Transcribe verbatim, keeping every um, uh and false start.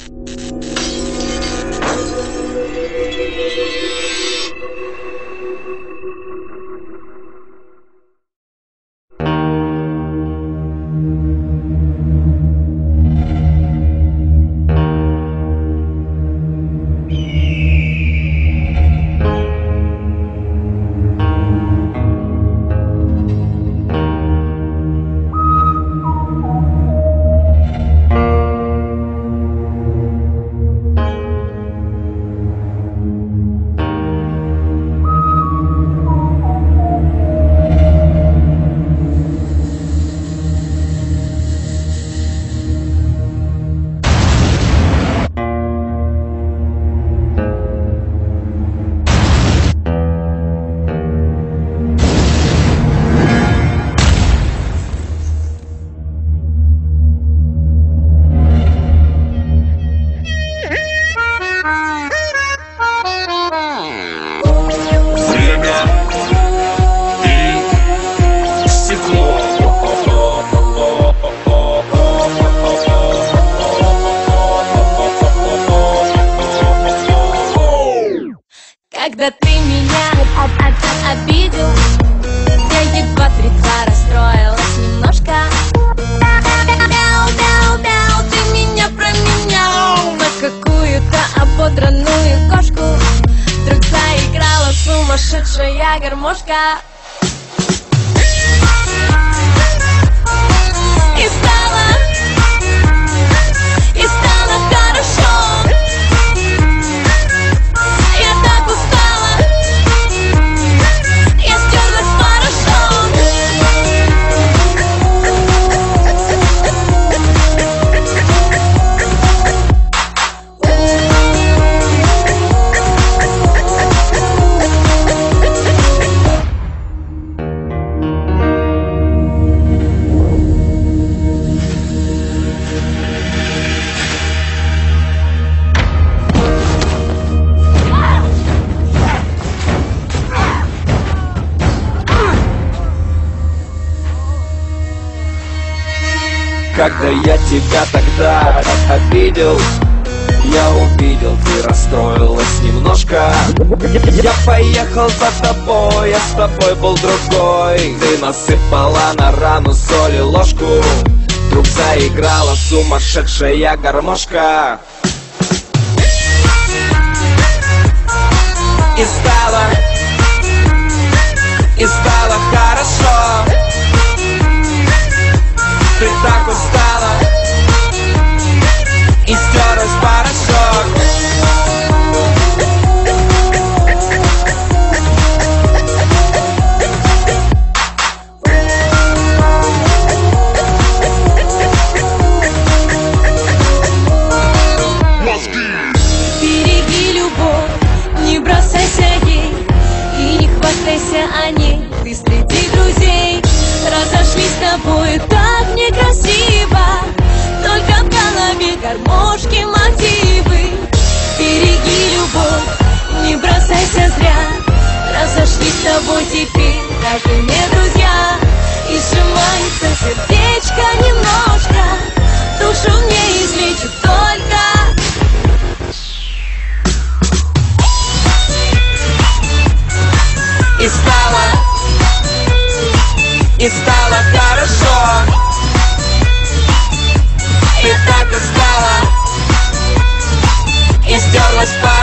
Когда ты меня обидел, я едва пришла, расстроилась немножко. Мяу-мяу-мяу, ты меня променял на какую-то ободранную кошку. Вдруг заиграла сумасшедшая гармошка. И стало, и стало хорошо. Я так устала, я стерлась с порошком. Когда я тебя тогда обидел, я увидел, ты расстроилась немножко. Я поехал за тобой, я с тобой был другой. Ты насыпала на рану соли ложку. Вдруг заиграла сумасшедшая гармошка. И стало, и стало хорошо. Ты так устала и стерлась в порошок. Береги любовь, не бросайся ей и не хвастайся о ней. Ты среди друзей разошлись с тобой так некрасиво. Только в голове гармошки мотивы. Береги любовь, не бросайся зря. Разошлись с тобой теперь даже не друзья. И сжимается сердечко немножко. Душу мне излечит только. И стало, и стало хорошо. Ты так устала и стерлась по